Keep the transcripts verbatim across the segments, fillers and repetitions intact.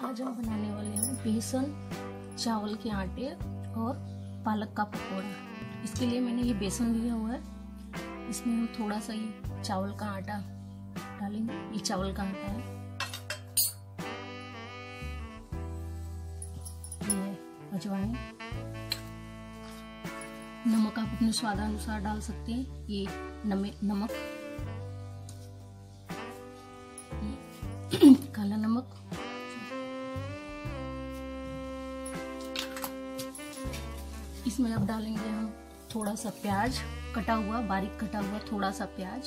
आज हम बनाने वाले हैं बेसन, चावल के आटे और पालक का पकौड़ा। इसके लिए मैंने ये बेसन लिया हुआ है, इसमें हम थोड़ा सा ये चावल का आटा डालेंगे। ये चावल का आटा है, ये अजवाइन, नमक आप अपने स्वादानुसार डाल सकते हैं। ये नमक, ये काला नमक, इसमें अब डालेंगे हम थोड़ा सा प्याज कटा हुआ, बारीक कटा हुआ थोड़ा सा प्याज,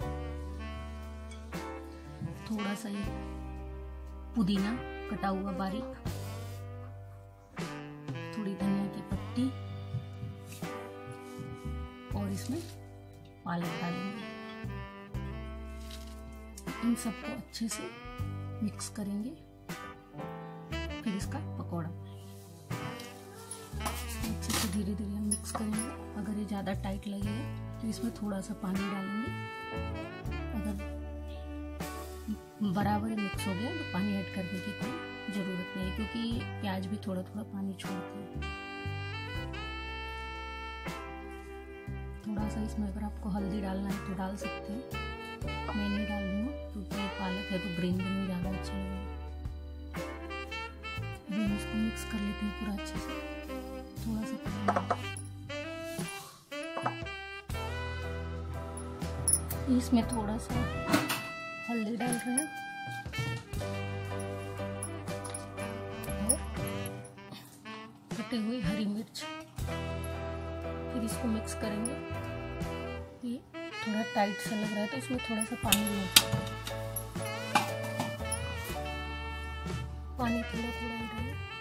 थोड़ा सा ये पुदीना कटा हुआ बारीक, थोड़ी धनिया की पत्ती और इसमें पालक डालेंगे। इन सबको अच्छे से मिक्स करेंगे, फिर इसका पकौड़ा अच्छे से धीरे धीरे हम मिक्स करेंगे। अगर ये ज़्यादा टाइट लगे तो इसमें थोड़ा सा पानी डालेंगे। अगर बराबर मिक्स हो गया तो पानी ऐड करने की कोई ज़रूरत नहीं है, क्योंकि प्याज भी थोड़ा थोड़ा पानी छोड़ते हैं। थोड़ा सा इसमें अगर आपको हल्दी डालना है तो डाल सकते हैं, मैं नहीं डाल रही हूँ क्योंकि पालक है तो ग्रीन ग्रीन ज़्यादा अच्छा लगेगा। अभी इसको मिक्स कर लेते हैं पूरा अच्छे से। थोड़ा सा इसमें थोड़ा सा हल्दी डाल रहे हैं और कटी हुई हरी मिर्च, फिर इसको मिक्स करेंगे। ये थोड़ा टाइट सा लग रहा है तो इसमें थोड़ा सा पानी मिलाएंगे, पानी थोड़ा थोड़ा डालें।